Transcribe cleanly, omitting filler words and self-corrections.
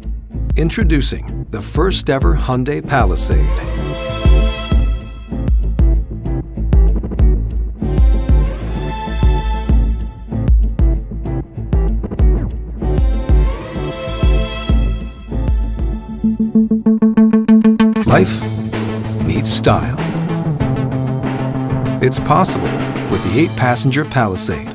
Introducing the first ever Hyundai Palisade. Life meets style. It's possible with the 8-passenger Palisade.